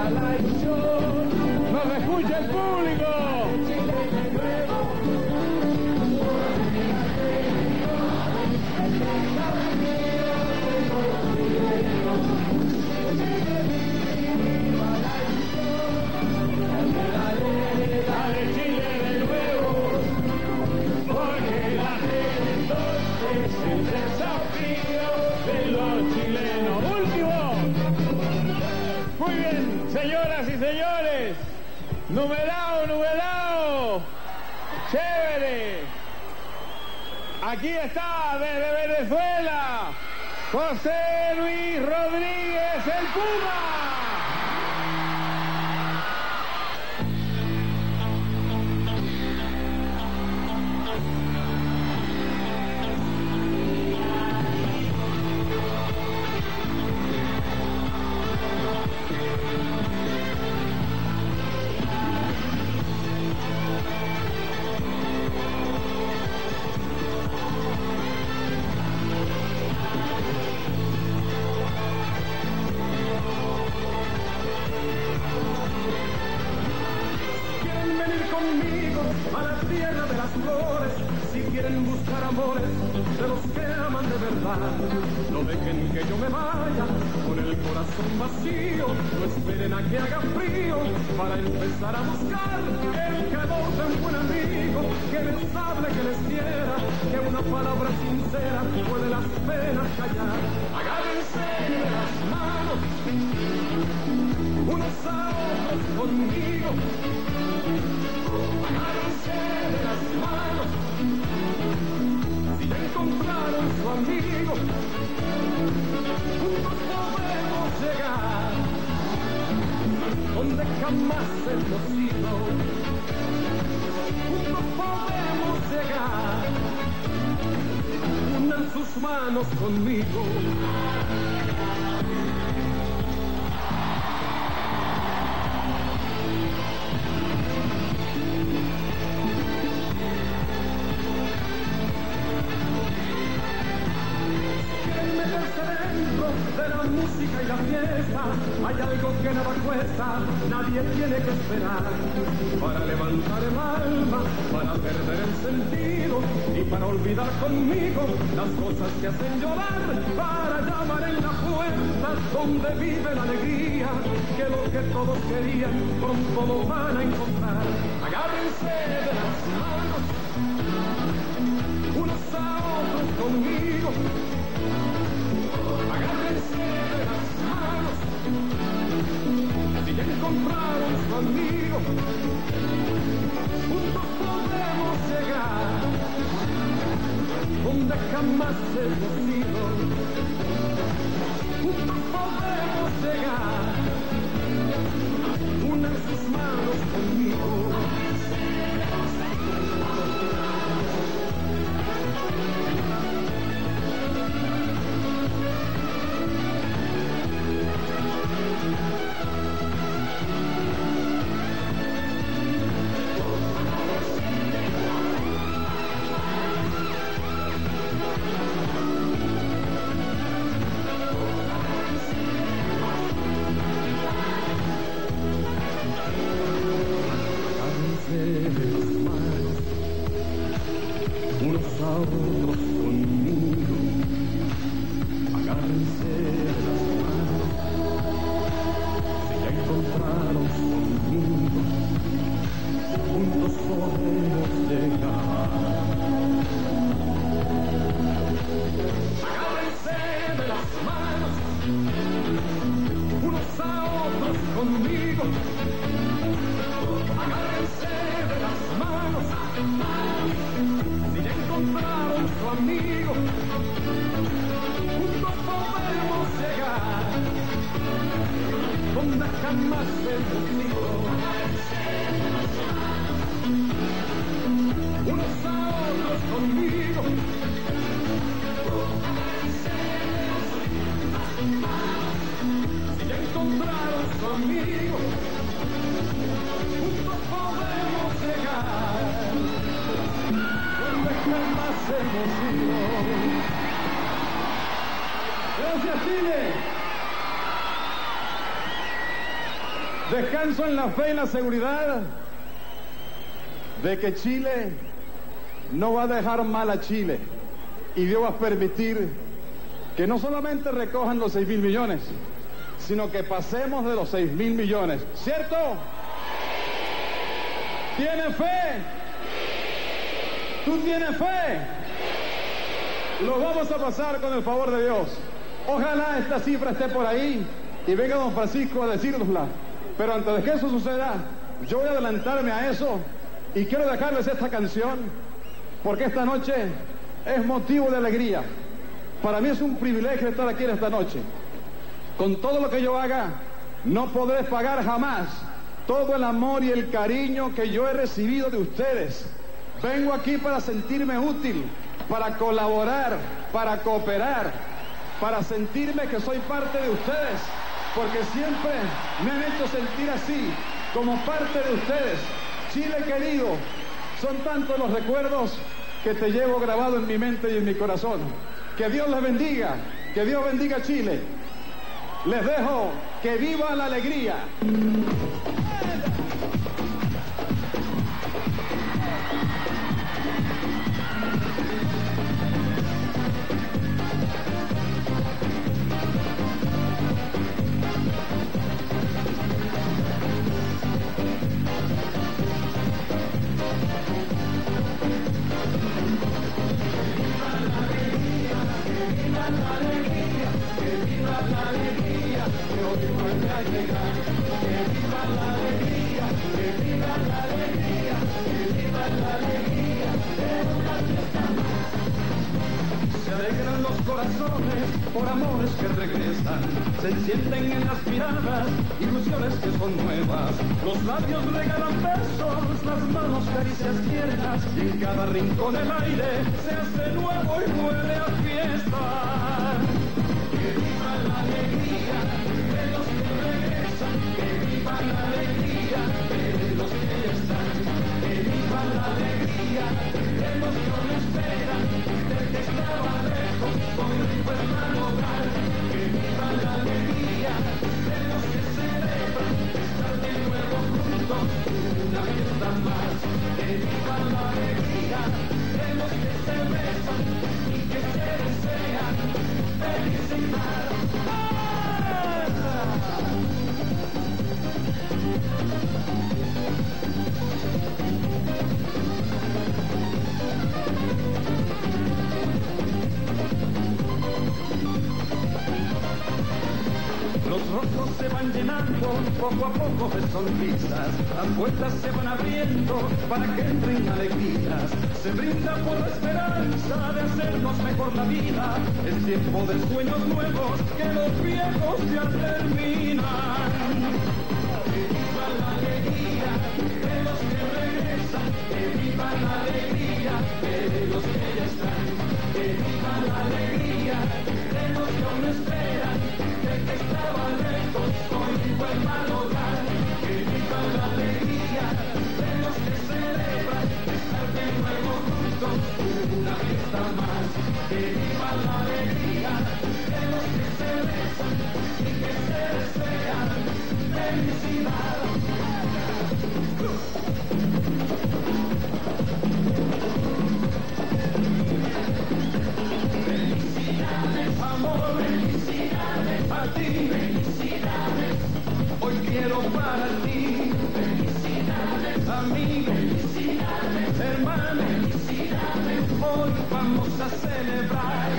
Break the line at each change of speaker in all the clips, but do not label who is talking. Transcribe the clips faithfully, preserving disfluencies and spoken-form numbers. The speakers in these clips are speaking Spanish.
la ilusión. ¡Nos escucha el público! Dale Chile de nuevo, porque la gente es el desafío de los chilenos. ¡Último! Muy bien, señoras y señores, numerado, numerado, chévere. Aquí está desde Venezuela, José Luis Rodríguez, el Puma.
A la tierra de las flores, si quieren buscar amores de los que aman de verdad, no dejen que yo me vaya con el corazón vacío, no esperen a que haga frío para empezar a buscar el calor de un buen amigo que les hable, que les quiera, que una palabra sincera puede las penas callar. Agárrense de las manos unos a otros conmigo, agárrense de las manos, si ya encontraron su amigo, juntos podemos llegar donde jamás hemos ido, juntos podemos llegar, unan sus manos conmigo. De la música y la fiesta hay algo que nada cuesta, nadie tiene que esperar para levantar el alma, para perder el sentido y para olvidar conmigo las cosas que hacen llorar, para llamar en la puerta donde vive la alegría, que lo que todos querían pronto lo van a encontrar. Agárrense de las manos unos a otros conmigo, agárrense de las manos, si ya encontraron su amigo, juntos podemos llegar donde jamás hemos ido, juntos podemos llegar, unan sus manos conmigo. Unos a otros conmigo, agárrense de las manos, si ya encontraron su amigo, juntos podemos llegar. Agárrense de las manos, unos a otros conmigo, agárrense de las manos, si ya encontraron su amigo, juntos podemos llegar donde jamás hemos ido, unos a otros conmigo, si ya encontraron su amigo, juntos podemos llegar donde jamás hemos ido. Gracias, Chile.
Descanso en la fe y la seguridad de que Chile no va a dejar mal a Chile y Dios va a permitir que no solamente recojan los seis mil millones, sino que pasemos de los seis mil millones. ¿Cierto? ¿Tienes fe? ¿Tú tienes fe? Lo vamos a pasar con el favor de Dios. Ojalá esta cifra esté por ahí y venga don Francisco a decírnosla. Pero antes de que eso suceda, yo voy a adelantarme a eso y quiero dejarles esta canción porque esta noche es motivo de alegría. Para mí es un privilegio estar aquí en esta noche. Con todo lo que yo haga, no podré pagar jamás todo el amor y el cariño que yo he recibido de ustedes. Vengo aquí para sentirme útil, para colaborar, para cooperar, para sentirme que soy parte de ustedes, porque siempre me han hecho sentir así, como parte de ustedes. Chile querido, son tantos los recuerdos que te llevo grabado en mi mente y en mi corazón. Que Dios les bendiga, que Dios bendiga a Chile. Les dejo que viva la alegría.
Se alegran los corazones por amores que regresan, se encienden en las miradas ilusiones que son nuevas. Los labios regalan besos, las manos caricias tiernas, y en cada rincón el aire se hace nuevo y huele a fiesta. Que viva la alegría de los que regresan, que viva la alegría de los que ya están, que viva la alegría de los que no esperan, del que estaba lejos, hoy recuerda lograr. Que viva la alegría de los que celebran estar de nuevo juntos, una fiesta más. Que viva la alegría de los que se besan y que se desean felicidad. Los rostros se van llenando poco a poco de sonrisas, las puertas se van abriendo para que entren alegrías, se brinda por la esperanza de hacernos mejor la vida, es tiempo de sueños nuevos que los viejos ya terminan. Que viva la alegría de los que regresan, que viva la alegría de los que ya están, que viva la alegría de los que aún esperan, del que estaba lejos hoy vuelva a lograr. Que viva la alegría de los que celebran estar de nuevo juntos, una fiesta más. Que viva la alegría de los que se besan y que se desean felicidad. Felicidades, amor, felicidades a ti, felicidades. Hoy quiero para ti, felicidades a mí, felicidades, hermano, felicidades. Hoy vamos a celebrar.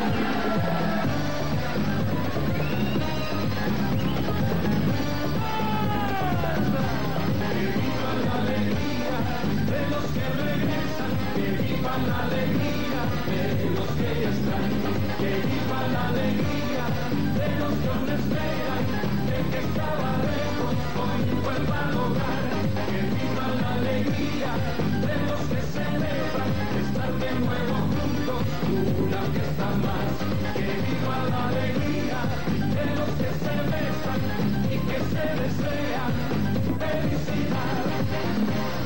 Que viva la alegría de los que regresan, que viva la alegría de los que ya están, que viva la alegría de los que aún esperan, del que estaba lejos hoy vuelva a lograr. Que viva la alegría de los que celebran estar de nuevo juntos, una fiesta más. Que viva la alegría de los que se besan y que se desean felicidad.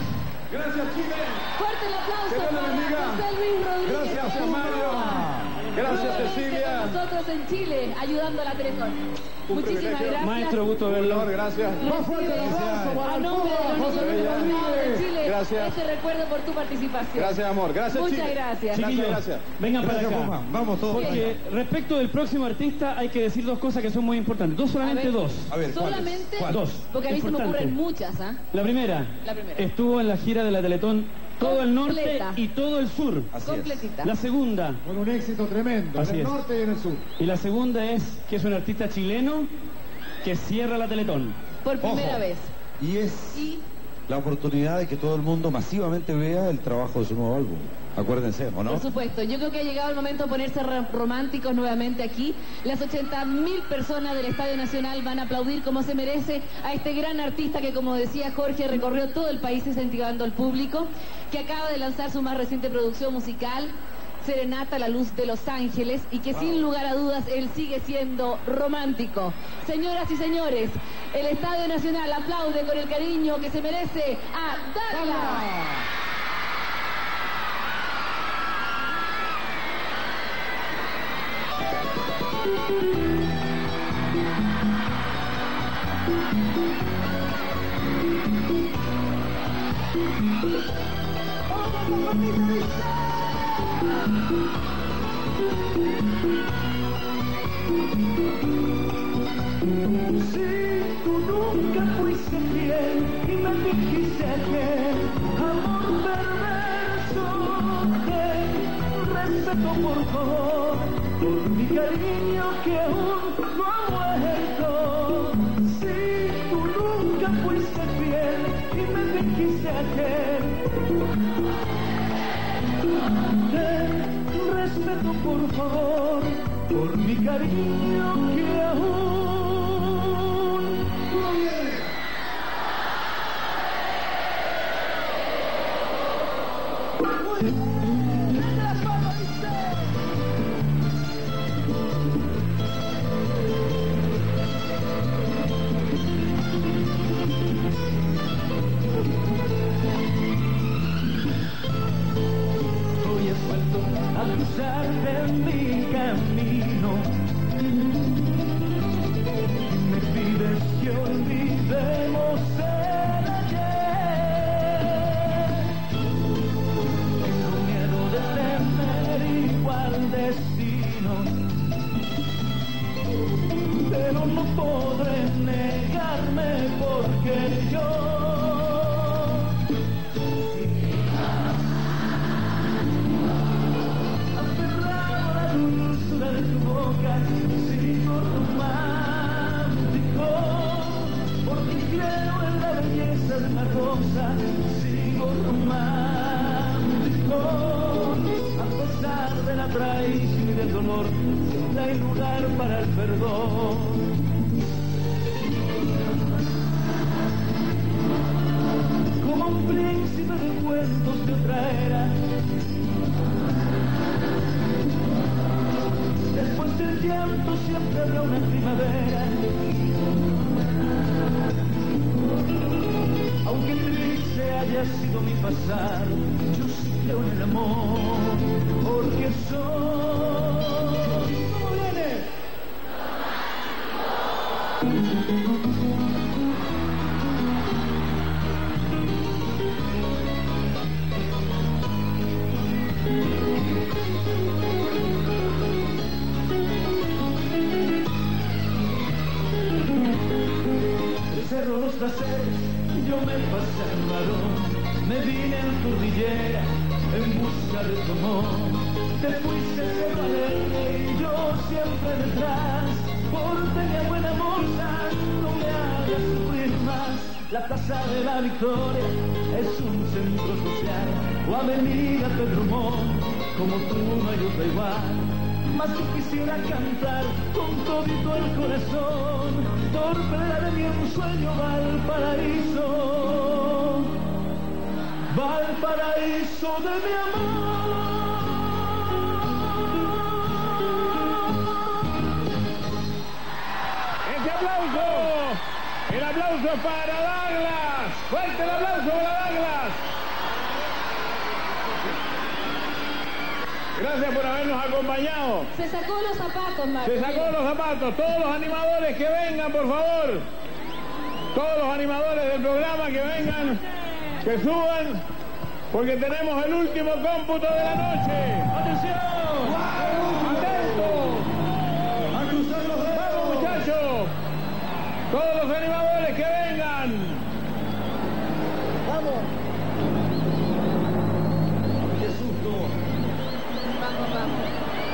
Gracias, Chile.
Fuerte el aplauso
Que Dios le
para
bendiga.
José Luis Rodríguez.
Gracias, Mario. Gracias, Cecilia.
Con nosotros en Chile, ayudando a la Teletón. Muchísimas gracias.
Maestro, gusto verlo.
Gracias.
Más fuerte el aplauso para el nombre de Chile.
Gracias.
Este recuerdo por tu participación.
Gracias, amor. Gracias,
Muchas
Chile.
gracias.
Chiquillos,
gracias.
vengan para
Gracias,
acá.
Puma. Vamos todos.
Porque respecto del próximo artista hay que decir dos cosas que son muy importantes. Dos, solamente
A ver.
dos.
A ver, ¿cuáles?
Solamente,
¿Cuáles?
Dos.
porque a mí se me
Importante.
ocurren muchas, ¿ah?
La primera,
La primera.
estuvo en la gira de la Teletón todo el norte
Completa.
y todo el sur.
Así
Completita.
La segunda,
Con un éxito tremendo,
Así
en el
es.
norte y en el sur.
y la segunda es que es un artista chileno que cierra la Teletón.
Por primera
Ojo.
vez.
Y es
Y
la oportunidad de que todo el mundo masivamente vea el trabajo de su nuevo álbum. Acuérdense, ¿o no?
por supuesto, yo creo que ha llegado el momento de ponerse ro- románticos nuevamente aquí. Las ochenta mil personas del Estadio Nacional van a aplaudir como se merece a este gran artista que, como decía Jorge, recorrió todo el país incentivando al público, que acaba de lanzar su más reciente producción musical, Serenata a la Luz de Los Ángeles, y que sin lugar a dudas él sigue siendo romántico. Señoras y señores, el Estadio Nacional aplaude con el cariño que se merece a Douglas.
Si tú nunca fuiste fiel y me dijiste aquel amor perverso, ten respeto por favor, por mi cariño que aún no ha muerto. Si tú nunca fuiste fiel y me dijiste aquel, ten respeto por favor, por mi cariño que aún no viene. Hoy he vuelto a cruzarte en mi camino. Me pides que olvidemos el ayer. Tengo miedo de tener igual destino, pero no podré negarme porque yo aferrado a la dulzura de tu boca, sigo romántico, porque creo en la belleza de una rosa, sigo romántico, a pesar de la traición y del dolor, siempre hay lugar para el perdón. Como un príncipe de cuentos de otra era, después del llanto siempre habrá una primavera. Aunque triste haya sido mi pasado, yo sí creo en el amor, porque soy... ¿Cómo viene? Cerro los placeres, yo me pasé al varón, me vine en cordillera en busca de tu amor. Te fuiste cerro alegre y yo siempre detrás, porteña buena moza, no me hagas sufrir más. La Plaza de la Victoria es un centro social, o Avenida Pedro Montt, como tú no hay otra igual. Más que quisiera cantar con todito el corazón, torpedera de mi ensueño, Valparaíso, Valparaíso de mi amor.
¡Ese aplauso! ¡El aplauso para Douglas! ¡Fuerte el aplauso para Douglas! Gracias por habernos acompañado.
Se sacó los zapatos, Marco.
Se sacó los zapatos. Todos los animadores que vengan, por favor. Todos los animadores del programa que vengan, que suban, porque tenemos el último cómputo de la noche. ¡Atención! ¡Atentos! ¡A cruzar los dedos! ¡Vamos, muchachos! Todos los animadores que vengan.
¡Vamos!
¡Qué susto!
Vamos, vamos.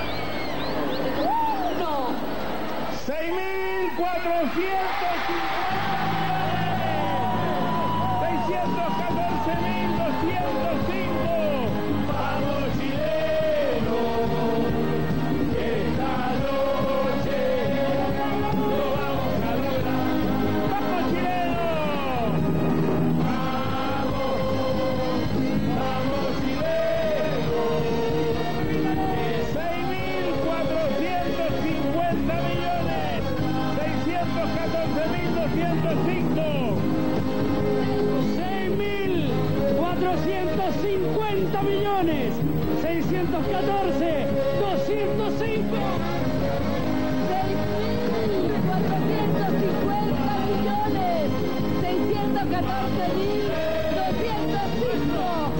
¡Uno!
seis mil cuatrocientos cincuenta millones. seiscientos catorce mil doscientos cinco. ¡Vamos, chilenos! Esta noche lo vamos a lograr. ¡Vamos, chilenos! ¡Vamos! ¡Vamos, chilenos! seis mil cuatrocientos cincuenta millones. seiscientos catorce mil doscientos cinco.
seis mil cuatrocientos cincuenta millones, seiscientos catorce, doscientos cinco.
seis mil cuatrocientos cincuenta millones, seiscientos catorce mil doscientos cinco.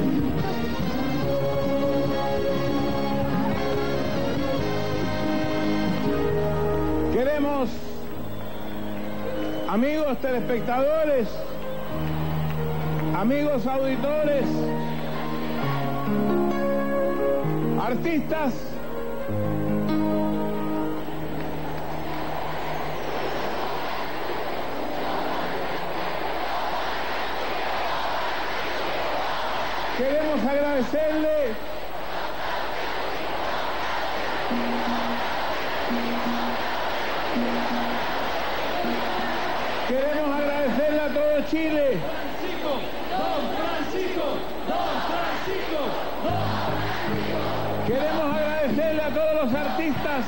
Queremos, amigos telespectadores, amigos auditores, artistas, queremos agradecerle queremos agradecerle a todo Chile.
Francisco, don Francisco, don Francisco, don.
Queremos agradecerle a todos los artistas,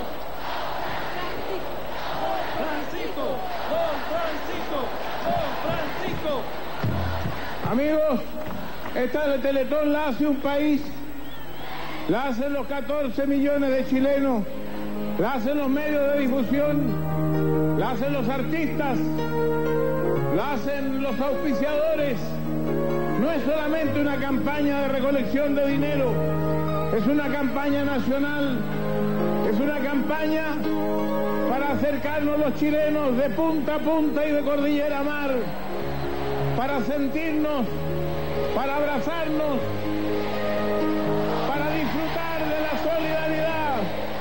Francisco, don Francisco, don Francisco.
amigos, esta Teletón la hace un país, la hacen los catorce millones de chilenos, la hacen los medios de difusión, la hacen los artistas, la hacen los auspiciadores. No es solamente una campaña de recolección de dinero, es una campaña nacional, es una campaña para acercarnos los chilenos de punta a punta y de cordillera a mar, para sentirnos, para abrazarnos, para disfrutar de la solidaridad.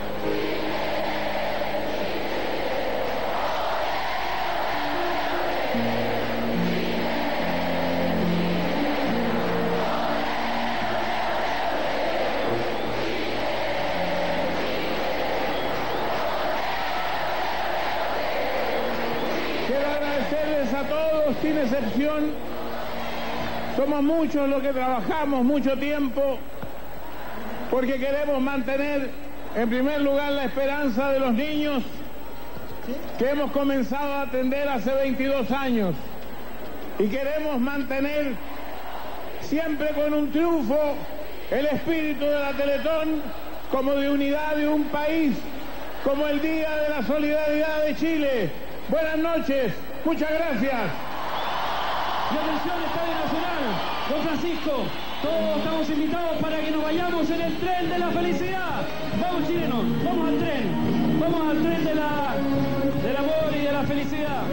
Quiero agradecerles a todos, sin excepción. Somos muchos los que trabajamos mucho tiempo porque queremos mantener, en primer lugar, la esperanza de los niños que hemos comenzado a atender hace veintidós años. Y queremos mantener, siempre con un triunfo, el espíritu de la Teletón como de unidad de un país, como el Día de la Solidaridad de Chile. Buenas noches, muchas gracias.
Y atención, Estadio Nacional, don Francisco, todos estamos invitados para que nos vayamos en el tren de la felicidad. Vamos, chilenos, vamos al tren, vamos al tren de la, del amor y de la felicidad.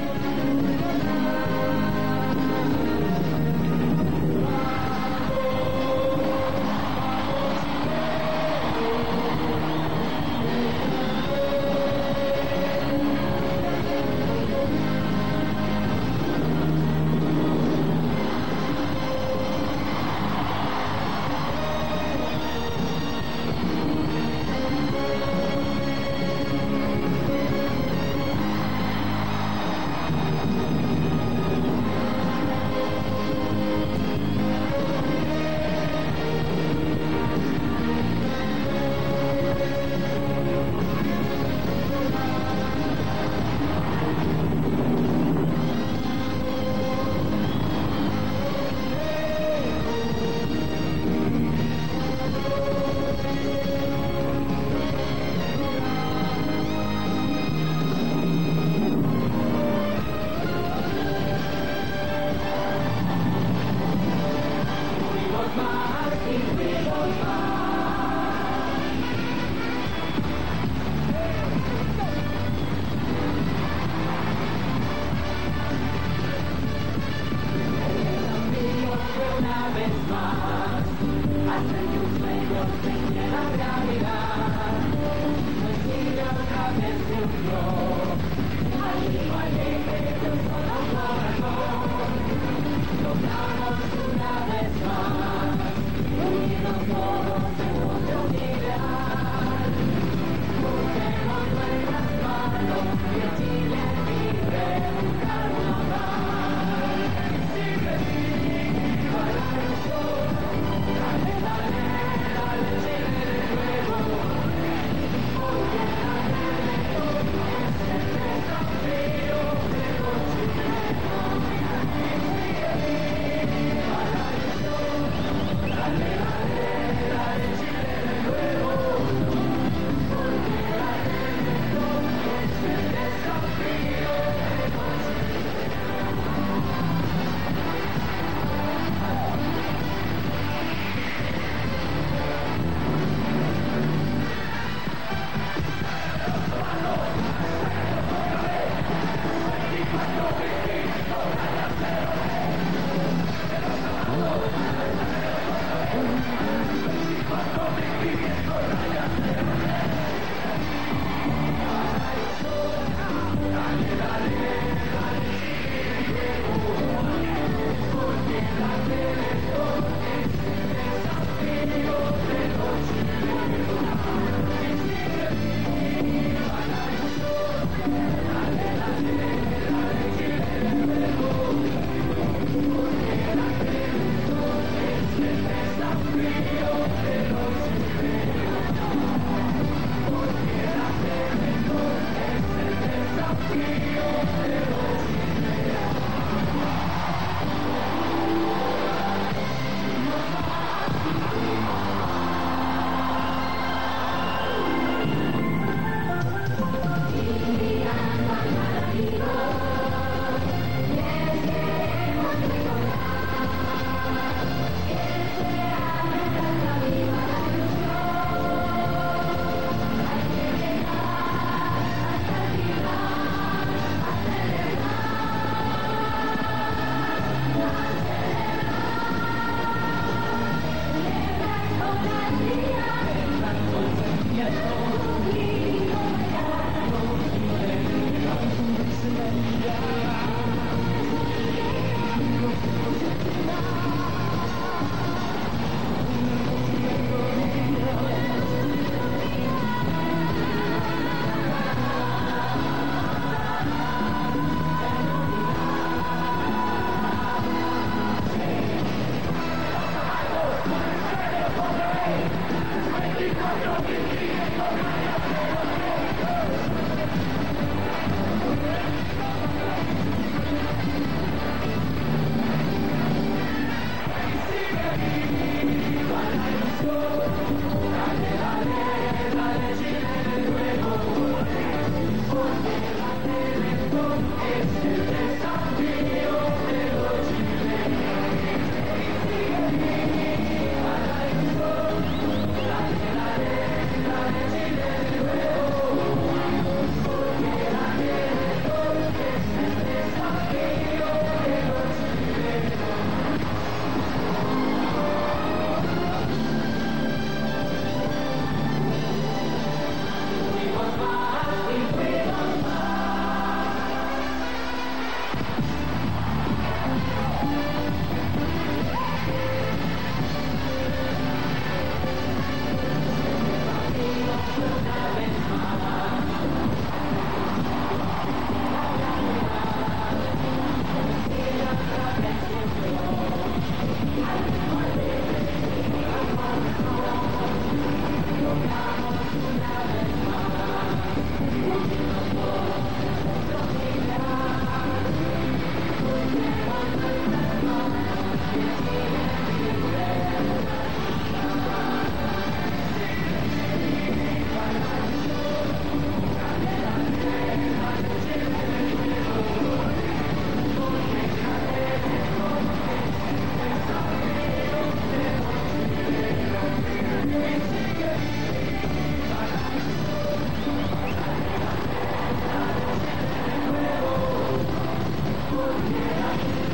Colombia.